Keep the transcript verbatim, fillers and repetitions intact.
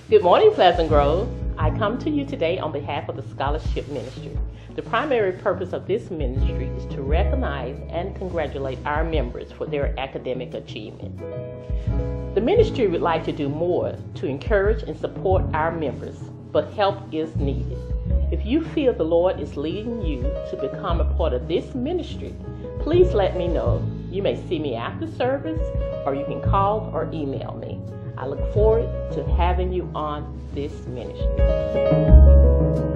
Good morning, Pleasant Grove. I come to you today on behalf of the Scholarship Ministry. The primary purpose of this ministry is to recognize and congratulate our members for their academic achievement. The ministry would like to do more to encourage and support our members, but help is needed. If you feel the Lord is leading you to become a part of this ministry, please let me know. You may see me after service, or you can call or email me. I look forward to having you on this ministry.